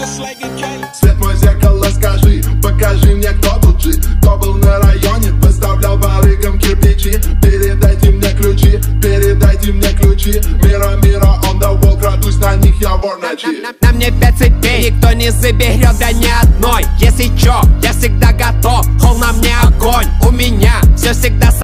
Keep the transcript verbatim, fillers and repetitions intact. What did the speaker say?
Свет мой зеркало, скажи, покажи мне, кто тут жит. Кто был на районе, выставлял барыгам кирпичи. Передайте мне ключи, передайте мне ключи. Мира, мира, он давал, крадусь на них, я вор ночи. На, на, на мне пять цепей, никто не заберет, да ни одной. Если чё, я всегда готов, хол на мне огонь. У меня все всегда